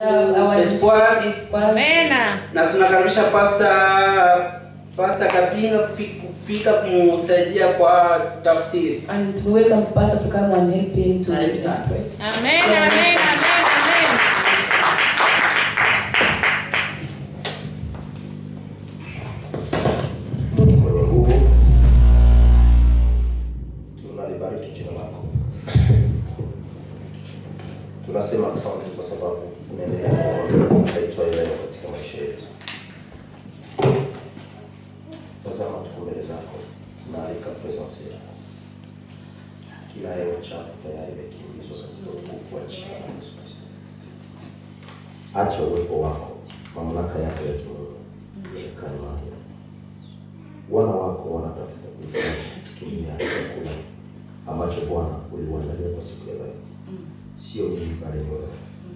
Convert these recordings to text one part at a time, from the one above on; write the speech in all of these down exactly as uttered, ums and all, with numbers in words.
Espoir. Amen. Na tunakaribisha pasa pasa Kapinga kufika kumsaidia kwa tafsiri. And to welcome Pastor to come and help him to Amen. interpret. Amen. Amen. Amen. Amen. Tunalibariki jina lako. Tunasema asante kwa sababu unaendelea kuitwa ile katika maisha yetu. Tazama tuko mbele zako, tunaalika presence yako. Kila hewa chafu tayari imekimbizwa katika utukufu wa jina la Yesu Kristo. Acha uwepo wako, mamlaka yako ya kimungu yakane mahali. Wana wako wanatafuta kuifanya kutumia chakula ambacho Bwana uliwaandalia kwa siku ya leo. Sio mimi bali wewe.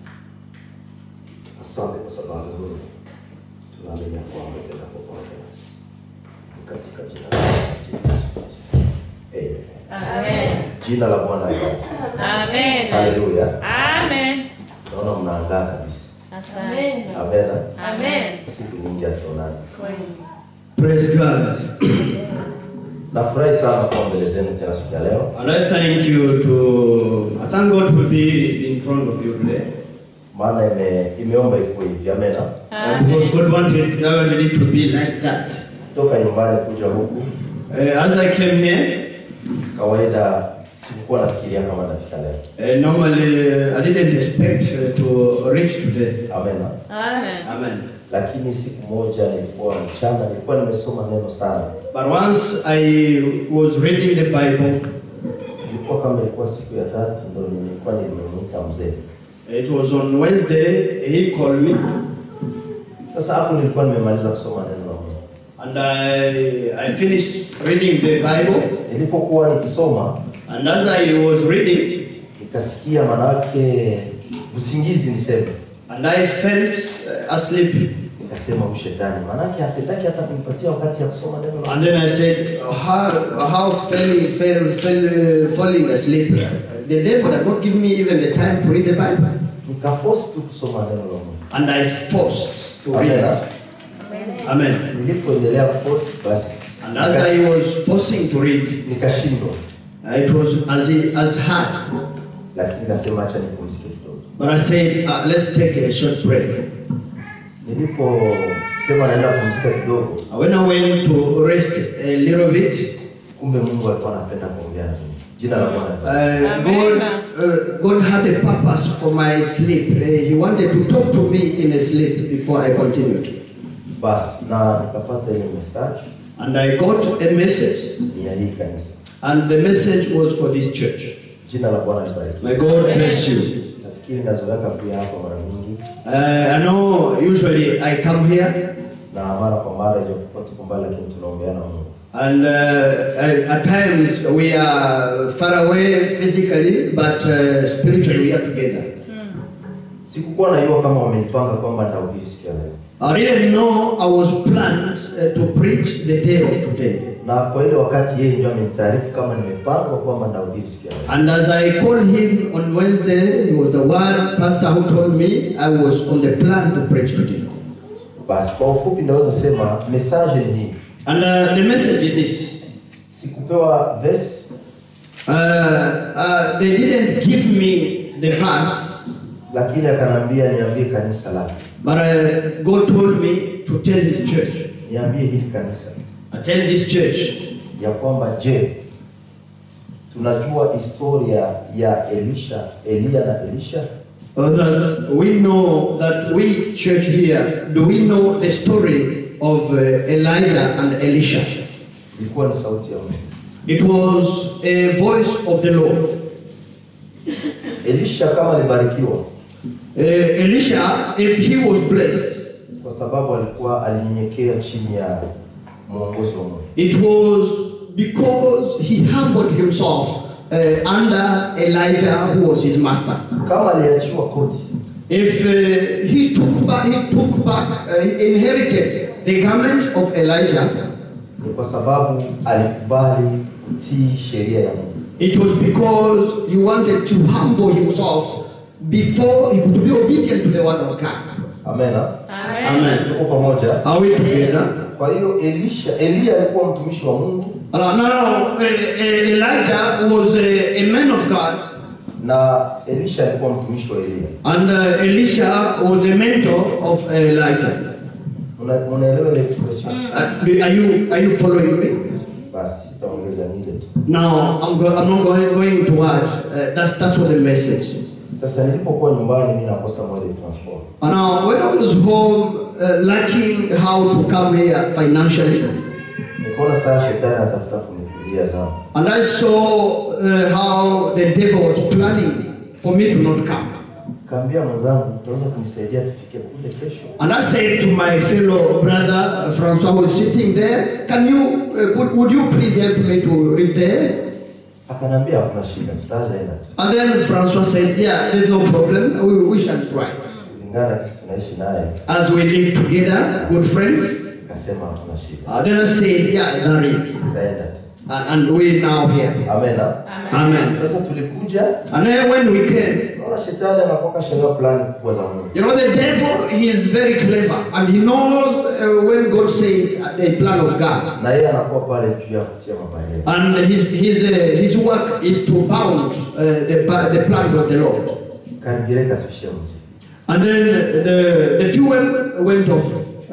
Asante kwa sababu Mungu tunaamini kwamba utakapo pamoja nasi. Katika jina la Yesu Kristo. Amen. Amen. Jina la Bwana libarikiwe. Amen. Haleluya. Amen. Naona mnaangaa kabisa. Amen. Amen. Amen. Siku nyingi hatuonani. Praise God. Nafurahi sana kwa mbele zenu tena siku ya leo. And I thank you to, I thank God to be in front of you today. Maana ime imeomba ikuwe hivi. Amen. Uh, because God wanted, God wanted it to be like that. Toka nyumbani kuja huku. Uh, as I came here, kawaida sikuwa nafikiria kama nafika leo. Uh, normally, uh, I didn't expect uh, to reach today. Amen. Amen. Amen. Lakini siku moja nilikuwa mchana nilikuwa nimesoma neno sana. But once I was reading the Bible, ilikuwa kama ilikuwa siku ya tatu ndio nilikuwa nimemuita mzee. It was on Wednesday, he called me. Sasa hapo nilikuwa nimemaliza kusoma neno la Mungu. And I I finished reading the Bible. Nilipokuwa nikisoma, and as I was reading, nikasikia manake usingizi niseme. And I felt uh, asleep. Nikasema ushetani manake hapendaki hata kunipatia wakati ya kusoma neno la Mungu. And then I said, how how falling fell, fell, uh, falling asleep. The devil does not give me even the time to read the Bible. Nikaforce tu kusoma neno la Mungu. And I forced to read it. Amen. Amen. Nilipoendelea kuforce basi. And as I was forcing to read, nikashindwa. It was as as hard. Lakini nikasema acha nipumzike kidogo. But I said, uh, let's take a short break. Nilipo sema naenda kupumzika kidogo. When I went to rest a little bit, kumbe Mungu alikuwa anapenda kuongea na mimi. Jina la Bwana. Uh, God, uh, God had a purpose for my sleep. Uh, he wanted to talk to me in a sleep before I continued. Bas na nikapata ile message. And I got a message. Ya hii kanisa. And the message was for this church. Jina la Bwana libarikiwe. May God bless you. Nafikiri nazoeka pia hapa mara nyingi. Uh, I know usually I come here. Na mara kwa mara ijapokuwa tuko mbali lakini tunaombeana na Mungu. And uh, at times we are far away physically, but uh, spiritually we are together. Sikukuwa najua kama wamenipanga kwamba nitahubiri siku ya leo. I didn't know I was planned uh, to preach the day of today. Na kwa ile wakati yeye ndio amenitaarifu kama nimepanga kwamba nitahubiri siku ya leo. And as I called him on Wednesday, he was the one pastor who told me I was on the plan to preach today. Basi kwa ufupi naweza sema message ni hii. And uh, the message is this. Sikupewa verse. Uh, uh, they didn't give me the verse. Lakini akanambia niambie kanisa lake. But uh, God told me to tell his church. Niambie hili kanisa. I tell this church. Ya kwamba je, tunajua historia ya Elisha, Elia na Elisha? Uh, that we know that we church here, do we know the story of uh, Elijah and Elisha? Ilikuwa ni sauti ya Mungu. It was a voice of the Lord. Elisha kama alibarikiwa. Uh, Elisha, if he was blessed, kwa sababu alikuwa alinyenyekea chini ya mwongozo wa Mungu. It was because he humbled himself uh, under Elijah, who was his master. Kama aliachiwa koti, if uh, he took back, he took back, uh, he inherited the garment of Elijah, ni kwa sababu alikubali kutii sheria ya Mungu. It was because he wanted to humble himself before he could be obedient to the word of God. Amen. Amen. Amen. Tuko pamoja. Are we together? Kwa hiyo Elisha, Elia alikuwa mtumishi wa Mungu. Uh, now, uh, uh, Elijah was a, a man of God, Na Elisha alikuwa mtumishi wa Elia. and uh, Elisha was a mentor of Elijah. Una- Unaelewa ile expression? Uh, are you are you following me? Basi sitaongeza nile tu. Now, I'm go, I'm not going going to add. Uh, that's that's what the message. Sasa nilipokuwa nyumbani mimi nakosa mode transport. And now, when I was home, uh, lacking how to come here financially, Nikaona saa shetani anatafuta kunikulia sana. and I saw uh, how the devil was planning for me to not come. Kaambia mwenzangu utaweza kunisaidia tufike kule kesho. And I said to my fellow brother uh, Francois, who was sitting there, can you, uh, would, would you please help me to read there? Akanambia hakuna shida, tutaenda tu. And then Francois said, yeah, there's no problem, we, we shall try. Kulingana na kisi tunaishi naye, As we live together, good friends, akasema hakuna shida. uh, then I said, yeah, there is. Tutaenda tu. And, and we now here. Amen. Amen. Sasa tulikuja, And then when we came, naona shetani anakuwa kashaelewa plani kubwa za Mungu. you know, the devil, he is very clever. And he knows uh, when God says uh, the plan of God. Na yeye anakuwa pale juu ya kutia mabalia. And his, his, uh, his work is to bound uh, the, the plans of the Lord. Karibireka tushie mji. And then the, the fuel went off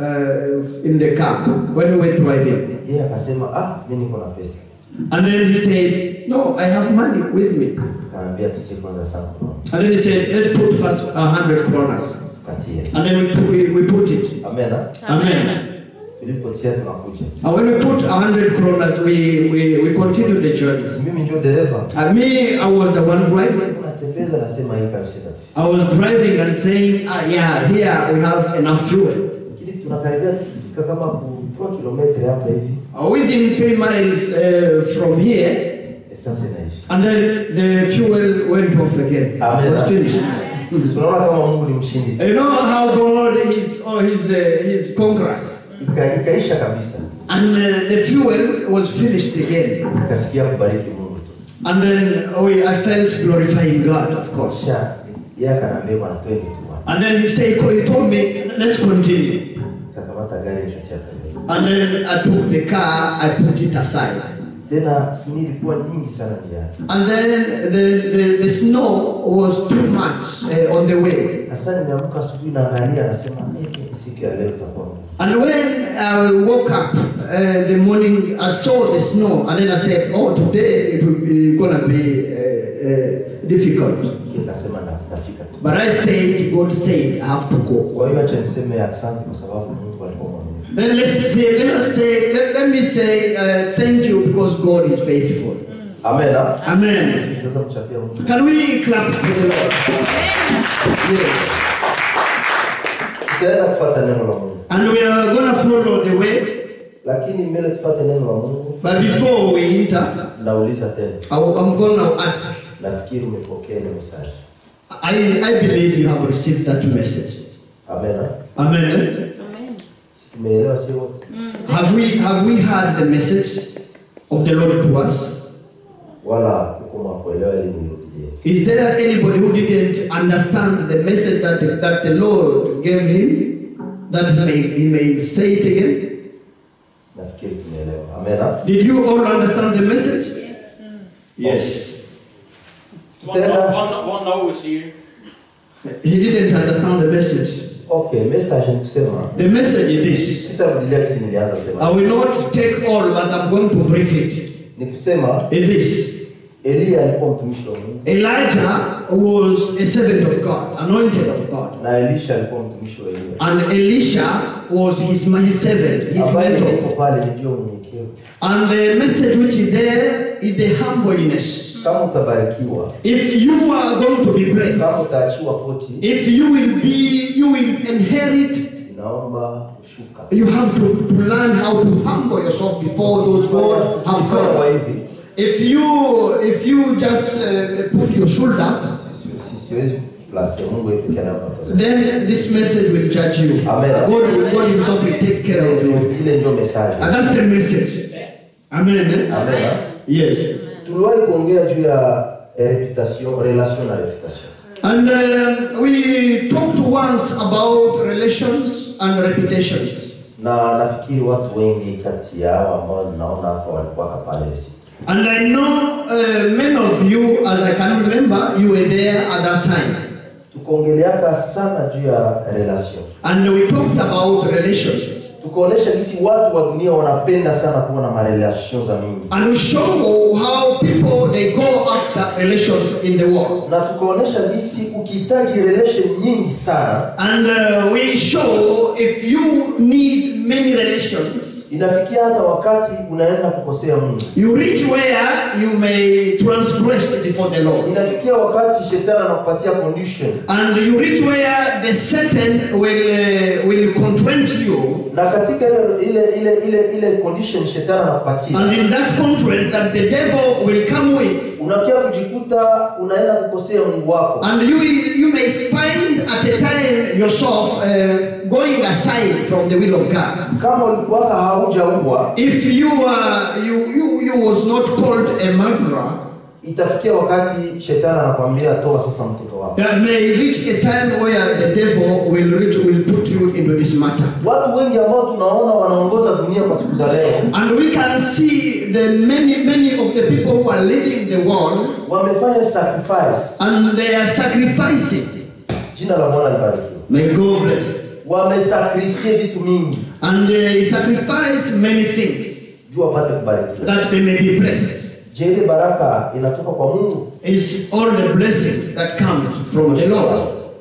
uh, in the car when we were driving. Yeye akasema ah, mimi niko na pesa. And then he said, no, I have money with me. Kaambia tutie kwanza sana. And then he said, let's put first a hundred kronas. Katie. And then we put, we, we put it. Amen. Amen. Tulipotia tunakuja. And when we put a hundred kronas, we, we, we continued the journey. Si mimi ndio dereva. And me, I was the one driving. Unatembeza nasema hii kabisa tatu. I was driving and saying, ah, yeah, here we have enough fuel. Lakini tunakaribia tukifika kama kutoa kilomita hapa hivi. Uh, within three miles uh, from here, Essence inaishi. and then the fuel went off again. Amen. Was finished. Tunaona kama Mungu ni mshindi. You know how God is, oh, his, uh, his conquerors. Ika, ikaisha kabisa. And uh, the fuel was finished again. Nikasikia kubariki Mungu tu. And then oh, I felt glorifying God, of course. Kisha yeye akaniambia bwana twende tu. And then he said, he told me, let's continue. Kakamata gari nikatia pembeni. And then I took the car, I put it aside. Tena sini ilikuwa nyingi sana njiani. And then the, the, the snow was too much uh, on the way. Sasa nimeamka asubuhi na angalia nasema eh siku ya leo itakuwa. And when I woke up uh, the morning, I saw the snow, and then I said, oh, today it will be gonna be uh, uh, difficult. Nikasema nitafika tu. But I said, God said, I have to go. Kwa hiyo acha niseme asante kwa sababu Mungu alikuwa mwaminifu. Then let's say, let us say, let, let me say, uh, thank you because God is faithful. Amen. Amen. Sasa mchapia Mungu. Can we clap to the Lord? Yes. Tutaenda kufuata neno la Mungu. And we are gonna follow the way. Lakini mbele tufuate neno la Mungu. But before we enter, Nauliza tena. I, I'm gonna ask. Nafikiri umepokea ile message. I, I believe you have received that message. Amen. Amen. Amen. Si tumeelewa sio? Have we have we heard the message of the Lord to us? Wala kukoma kuelewa ile nilirudie. Is there anybody who didn't understand the message that the, that the Lord gave him, that he may, he may say it again? Nafikiri tumeelewa. Amen. Did you all understand the message? Yes. Yes. One, one, one no was here. He didn't understand the message. Okay, message ni kusema. The message is this. Sitarudilia kisi nilianza sema. I will not take all, but I'm going to brief it. Ni kusema It is. Elia alikuwa mtumishi wa Mungu. Elijah was a servant of God, anointed of God. Na Elisha alikuwa mtumishi wa Elia. And Elisha was his, his servant, his Ambaye mentor. yuko pale ndio unyenyekevu. And the message which is there is the humbleness. Kama utabarikiwa, If you are going to be kama blessed, utaachiwa poti, if you will be, you will inherit, inaomba kushuka. you have to, to learn how to humble yourself before those who have Kwa come. hivi, If you, if you just uh, put your shoulder, si- si- siwezi plus ya Mungu yeye pekee anapata. then this message will judge you. Amen. God, God himself will take care of you. Ile ndio message. And that's the message. Amen. eh? Amen. Yes. Tuliwahi kuongea juu ya eh, reputation, relation na reputation. And uh, we talked once about relations and reputations. Na nafikiri watu wengi kati yao ambao naona hapa walikuwa pale siku. And I know uh, many of you, as I can remember, you were there at that time. Tukaongeleaka sana juu ya relation. And we talked about relations. Tukaonesha jinsi watu wa dunia wanapenda sana kuwa na marelations za mingi. And we show how people they go after relations in the world. Na tukaonesha jinsi ukihitaji relation nyingi sana. And uh, we show if you need many relations, inafikia hata wakati unaenda kukosea Mungu. You reach where you may transgress before the Lord. Inafikia wakati shetani anakupatia condition. And you reach where the Satan will uh, will confront you. Na katika ile ile ile ile condition shetani anakupatia. And in that contract that the devil will come with. Unakia kujikuta unaenda kukosea Mungu wako. And you you may find at a time yourself uh, going aside from the will of God. Kama ulikuwa haujaua, if you uh, you you you was not called a murderer, itafikia wakati shetani anakuambia toa sasa mtoto wako. There may reach a time where the devil will reach will put you into this matter. Watu wengi ambao tunaona wanaongoza dunia kwa siku za leo. And we can see the many many of the people who are leading the world wamefanya sacrifice. And they are sacrificing. Jina la Bwana libarikiwe. May God bless. Wamesacrifice vitu mingi. And they sacrifice many things. Juu wapate kubarikiwa. That they may be blessed. Je, ile baraka inatoka kwa Mungu? Is all the blessings that come from the Lord?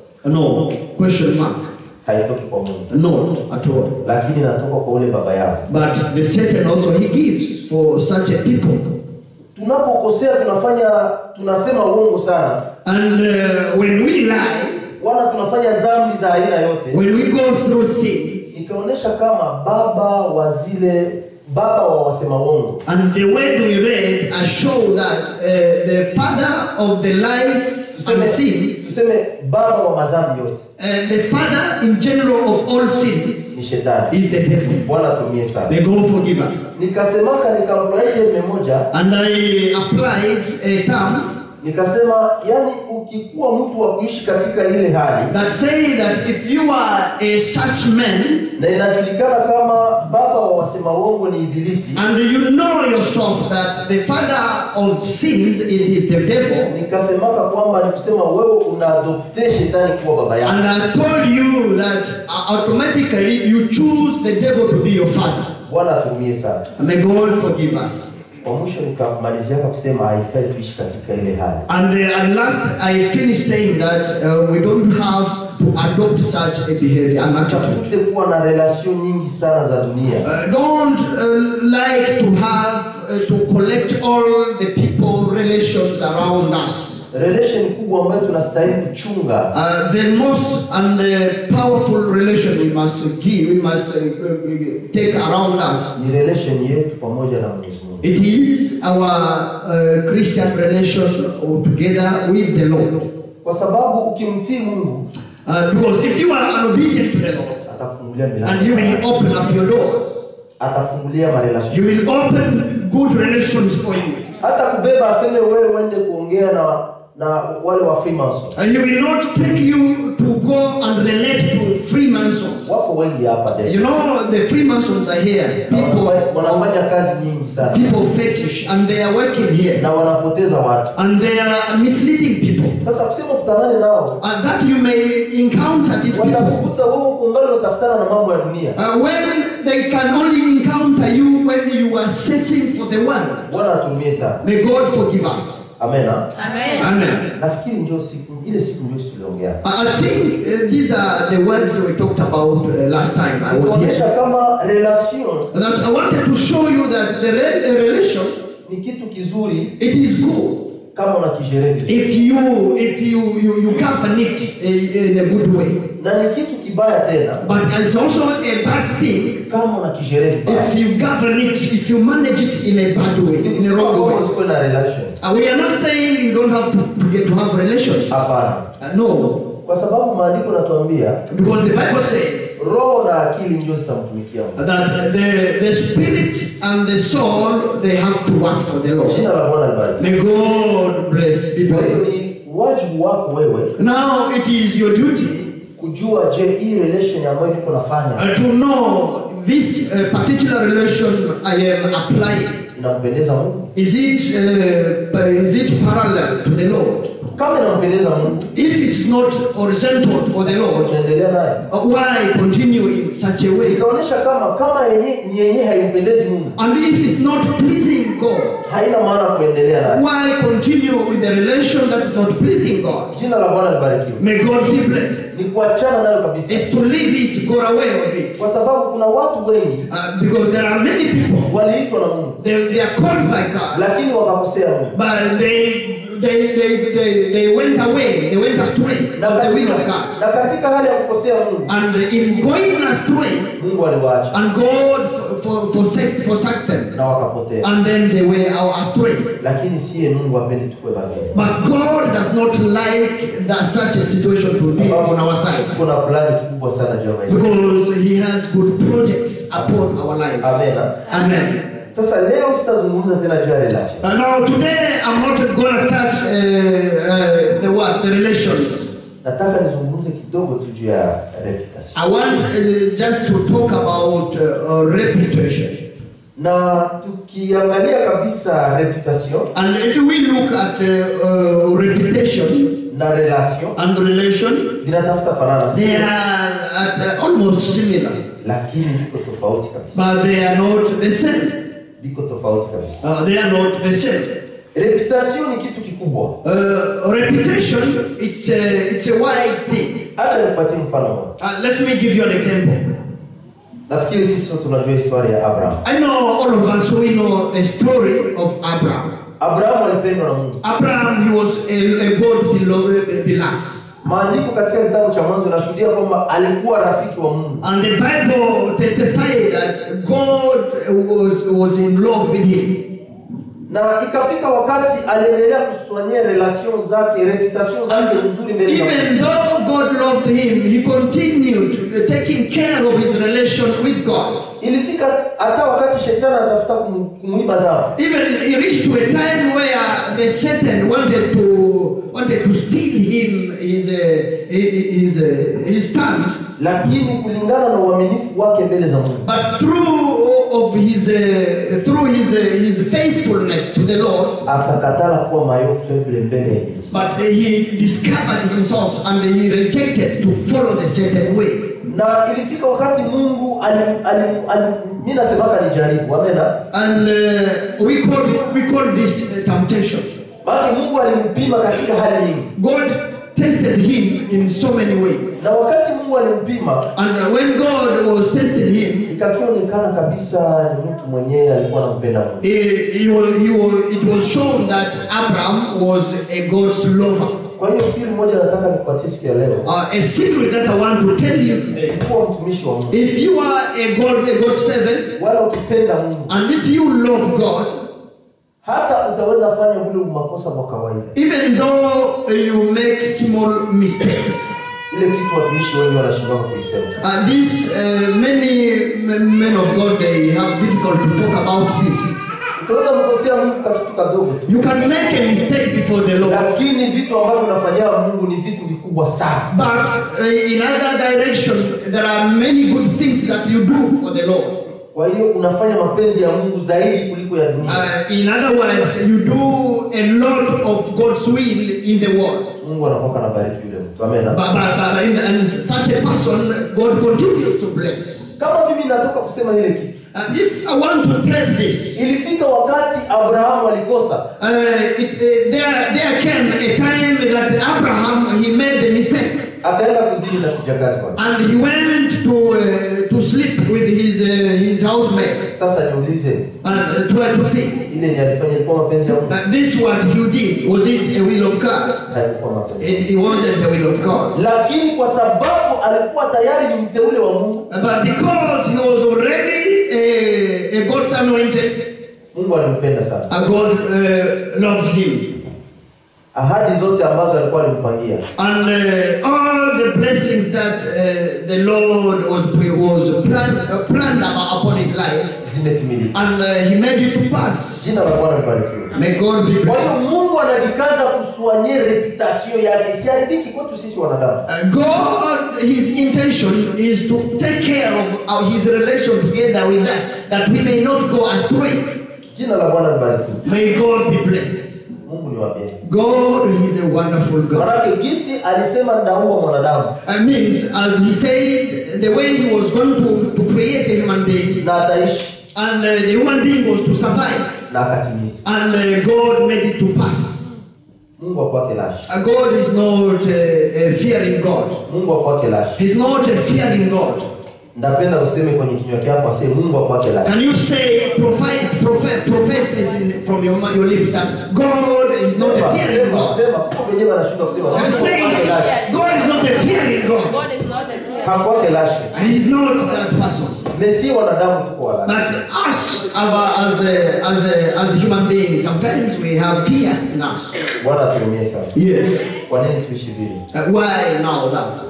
No. Question mark. Haitoki kwa Mungu. Not at all. Lakini inatoka kwa ule baba yao. But the Satan also he gives for such a people. Tunapokosea tunafanya tunasema uongo sana. And uh, when we lie, wala tunafanya dhambi za aina yote. When we go through sins, ikaonesha kama baba wa zile baba wa wasema uongo. And the word we read uh, show that uh, the father of the lies tuseme, and sins, tuseme baba wa madhambi yote. Uh, the father in general of all sins ni shetani. Is the devil. Bwana tumie sana. May God forgive us. Nikasemaka nikamploye terme moja. And I applied a term. Nikasema yani ukikuwa mtu wa kuishi katika ile hali. That say that if you are a such man. Na inajulikana kama baba wa wasema uongo ni ibilisi. And you know yourself that the father of sins it is the devil. Nikasemaka kwamba nikusema wewe unaadopte shetani kuwa baba yako. And I told you that uh, automatically you choose the devil to be your father. Bwana tumie sana. May God forgive us. Kwa mwisho nikamalizia kusema haifai tuishi katika ile hali. And uh, at last I finished saying that uh, we don't have to adopt such a behavior and attitude. Tafute kuwa na relation nyingi sana za dunia. Uh, don't uh, like to have uh, to collect all the people relations around us. Relation kubwa ambayo tunastahili kuchunga. Uh, the most and the powerful relation we must give, we must uh, uh, take around us. Ni relation yetu pamoja na Mwenyezi Mungu. It is our uh, Christian relation together with the Lord. Kwa sababu ukimtii Mungu, uh, because if you are obedient to the Lord, atakufungulia milango. And you will open up your doors. Atafungulia marelation. You will open good relations for you. Hata kubeba aseme wewe uende kuongea na na wale wa Freemason. And he will not take you to go and relate to Freemasons. Wako wengi hapa there. You know the Freemasons are here. People wanafanya kazi nyingi sana. People fetish and they are working here. Na wanapoteza watu. And they are misleading people. Sasa kusema kutanane nao. And that you may encounter these people. Watakukuta wewe uko mbali unatafutana na mambo ya dunia. Uh, when they can only encounter you when you are searching for the one. Bwana atumie sana. May God forgive us. Amen. Amen. Amen. Nafikiri njoo siku ile siku njoo tuliongea. I think uh, these are the words we talked about uh, last time. I was Kuonyesha here. kama relation. That's, I wanted to show you that the, re the relation ni kitu kizuri. It is good. Kama unakijeredi. If you if you you you govern it in a good way. Na ni kitu kibaya tena. But it's also a bad thing. Kama unakijeredi. If you govern it, if you manage it in a bad way, si, in a wrong way. Usikuwe na relation. Uh, we are not saying you don't have to, to get to have relations. Hapana. Uh, no. Kwa sababu maandiko natuambia. Because the Bible says. Roho na akili ndio zitamtumikia. That the the spirit and the soul they have to work for the Lord. Jina la Bwana libarikiwe. May God bless people. Kwa hiyo ni wajibu wako wewe. Now it is your duty Kujua je hii relation ambayo niko nafanya. uh, to know this uh, particular relation I am applying. Inampendeza Mungu? Is it uh, is it parallel to the Lord? Kama inampendeza Mungu, If it's not horizontal for the Lord, tuendelea naye. uh, why continue in such a way? Ikaonyesha kama kama yenye ni yenye haimpendezi Mungu. And if it's not pleasing God, Haina maana kuendelea naye. why continue with the relation that is not pleasing God? Jina la Bwana libarikiwe. May God be blessed. Ni kuachana nayo kabisa. It's to leave it, go away with it. Kwa sababu kuna watu wengi Uh, because there are many people, waliitwa na Mungu they, they are called by God, lakini wakakosea Mungu. but they they they they, they went away, they went astray Na of the will of katika, God. na katika hali ya kukosea Mungu, And in going astray, Mungu aliwaacha and God for, for, forsake, forsake them, na wakapotea. and then they were astray. Lakini siye Mungu apendi tukue bavile. But God does not like that such a situation to be on our side, Kuna plani kubwa sana juu ya maisha. because He has good projects upon our lives. Amen. Amen. Sasa leo sitazungumza tena juu ya relation. Uh, now today I'm not going to touch uh, uh, the what the relations. Nataka nizungumze kidogo tu juu ya reputation. I want uh, just to talk about uh, uh, reputation. Na tukiangalia kabisa reputation And if we look at uh, uh, reputation na relation and relation, vinatafuta fanana, they are at, uh, almost similar, lakini viko tofauti kabisa. but they are not the same. Viko tofauti kabisa. Uh, they are not the same. Reputation ni kitu kikubwa. Uh, reputation, it's a, it's a wide thing. Acha nikupatie mfano mmoja. Uh, let me give you an example. Nafikiri sisi sote tunajua historia ya Abraham. I know all of us, we know the story of Abraham. Abraham alipendwa na Mungu. Abraham, he was a, a God beloved, beloved. Maandiko katika kitabu cha Mwanzo yanashuhudia kwamba alikuwa rafiki wa Mungu. And the Bible testified that God was, was in love with him. Na ikafika wakati aliendelea kuswanyia relation zake, reputation zake nzuri mbele za Mungu. Even though God loved him, he continued taking care of his relation with God. Ilifika hata wakati shetani anatafuta kum- kumuiba zao. Even he reached to a time where the Satan wanted to wanted to steal him his uh, his uh, his stand. Lakini kulingana na uaminifu wake mbele za Mungu, But through of his uh, through his uh, his faithfulness to the Lord, akakatala kuwa mayo feble mbele ya Ibilisi. but he discovered himself and he rejected to follow the certain way. Na ilifika wakati Mungu alim, alim, alim, mimi nasemaka ni jaribu, amena. And uh, we call it, we call this uh, temptation. Bali Mungu alimpima katika hali nyingi. God tested him in so many ways. Na wakati Mungu alimpima, And uh, when God was testing him, ikakionekana kabisa ni mtu mwenyewe alikuwa anampenda Mungu. he, he was, he was, it was shown that Abraham was a God's lover. Kwa hiyo siri moja nataka nikupatie siku ya leo. Uh, a secret that I want to tell you today. Kuwa mtumishi wa Mungu. If you are a God, a God servant, Wala ukipenda Mungu, and if you love God, hata utaweza fanya ule makosa kwa kawaida. even though you make small mistakes, Ile kitu watumishi wengi wanashindwa kuisema. uh, this uh, many m- men of God, they have difficult to talk about this. Utaweza mkosea Mungu kwa kitu kadogo tu. You can make a mistake before the Lord, Lakini vitu ambavyo unafanyia Mungu ni vitu vikubwa sana. but uh, in other direction, there are many good things that you do for the Lord. Kwa hiyo unafanya mapenzi ya Mungu zaidi kuliko ya dunia. Uh, in other words, you do a lot of God's will in the world. Mungu anakuwa anabariki yule mtu. Amen. But, but, but in, and such a person, God continues to bless. Kama mimi natoka kusema ile kitu. Uh, if I want to tell this, Ilifika wakati Abrahamu alikosa. uh, it, uh, there, there came a time that Abraham, he made a mistake. Akaenda kuzini na kijakazi kwake. And he went to uh, to sleep with his uh, his housemate. Sasa niulize, And uh, try to think, ile yenye alifanya ilikuwa mapenzi ya Mungu? uh, this what he did, was it a will of God? Haikuwa mapenzi. It, it wasn't the will of God. Lakini kwa sababu alikuwa tayari ni mteule wa Mungu, Uh, But because he was already a, a God's anointed, Mungu alimpenda sana. uh, God uh, loved him. Ahadi zote ambazo alikuwa alimpangia, And uh, all the blessings that uh, the Lord was was planned, uh, planned upon his life, zimetimilika. And uh, he made it to pass. Jina la Bwana libarikiwe. May God be Kwa hiyo praised. Mungu anajikaza kusuanye reputation yake isiharibiki kwetu sisi wanadamu. Uh, God, his intention is to take care of our, his relation together with us, that we may not go astray. Jina la Bwana libarikiwe. May God be blessed. Mungu ni wa mbinguni. God is a wonderful God. Maana gisi alisema ndaumba mwanadamu. I mean, as he said, the way he was going to, to create a human being, Na ataishi and uh, the human being was to survive, na akatimiza. and uh, God made it to pass. Mungu akwake lashi. Uh, God is not uh, a fearing God. Mungu akwake lashi. He's not a fearing God. Ndapenda useme kwenye kinywa chako aseme Mungu akwake lashi. Can you say, profess, profess, profess it in, from your, your lips that God is not a fearing God? Sema kwa wenyewe anashinda kusema I'm Mungu saying akwake lashi. God is not a fearing God. God is not a fear. Hakwake lashi. He's not that person. Mesi wanadamu tuko wala. But us, our, as, a, as, a, as human beings, sometimes we have fear in us. Bwana aturumie sana. Yes. Kwa nini tuishi vile? Uh, why now that?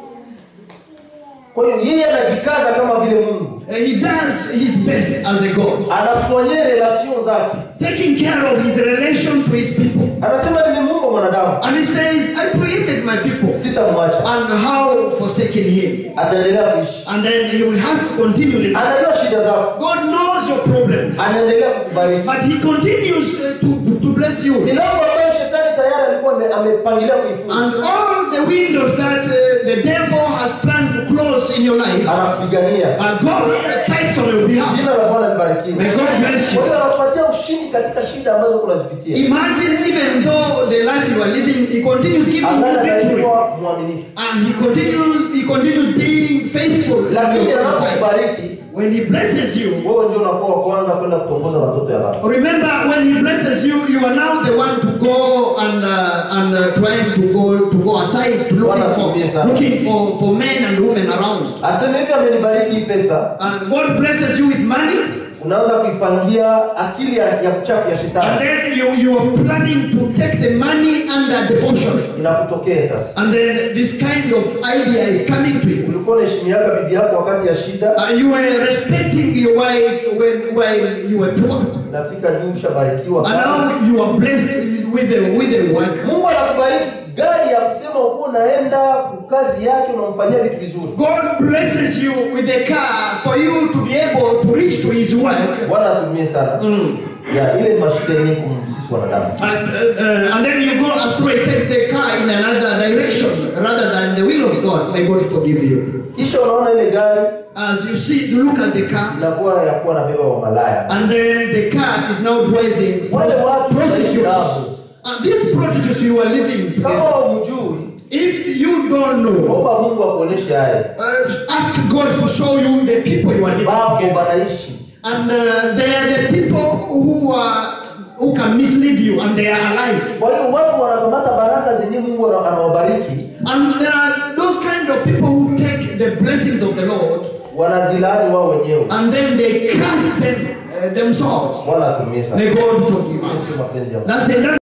Kwa hiyo yeye anajikaza kama vile Mungu. Uh, he does his best as a God, Anaswanye relation zake. taking care of his relation to his people. Anasema nimemuumba mwanadamu. And he says, I created my people, Sitamwacha. and how forsaken him. Ataendelea kuishi. And then he will have to continue living. Anajua shida zako. God knows your problems, Anaendelea kukubariki. but he continues uh, to, to bless you. Milango ambayo shetani tayari alikuwa ame- amepangilia kuifunga. And all the windows that uh, the devil has planned to close in your life, Anakupigania. and God fights on your behalf. Jina la Bwana libarikiwe. May God bless you. Kwa hiyo anakupatia ushindi katika shida ambazo unazipitia. Imagine, even though the life you are living, he continues giving you Ambaye victory. anaitwa mwaminifu. And he continues, he continues being faithful. Lakini in your life. anapokubariki, When he blesses you, wewe ndio unakuwa wa kwanza kwenda kutongoza watoto ya baba. remember when he blesses you, you are now the one to go and uh, and uh, trying to go to go aside to looking for looking for, for men and women around. Aseme hivi amenibariki hii pesa. And God blesses you with money, Unaanza kuipangia akili ya, ya kuchafu ya and shetani. then you you are planning to take the money under devotion. Inakutokea sasa. And then this kind of idea is coming to you. Ulikuwa unaheshimiaka bibi yako wakati ya shida. Uh, you were respecting your wife when while you were poor, Inafika juu ushabarikiwa. and now you are blessed with the with the work. Mungu anakubariki gari ya kusema uko unaenda kazi yake unamfanyia vitu vizuri. God blesses you with a car for you to be able to reach to his work. Bwana atumie sana. Mm. Ya ile mashida yenyewe kwa sisi wanadamu. And, uh, uh, and then you go astray, take the car in another direction rather than the will of God. May God forgive you. Kisha unaona ile gari As you see, you look at the car, inakuwa ya kuwa nabeba wa malaya. and then the car is now driving Wale watu prostitutes. wanaishi And these prostitutes you are living kama together. humjui, If you don't know, omba Mungu akuoneshe haya. uh, ask God to show you the people you are living Babo together. banaishi. And uh, they are the people who are who can mislead you, and they are alive. Kwa hiyo watu wanakamata baraka zenye Mungu ana- anawabariki, And there are those kind of people who take the blessings of the Lord wanazilaani wao wenyewe. and then they cast them uh, themselves. Bwana atumie sana. May God forgive us. Yesu mapenzi ya Mungu. That they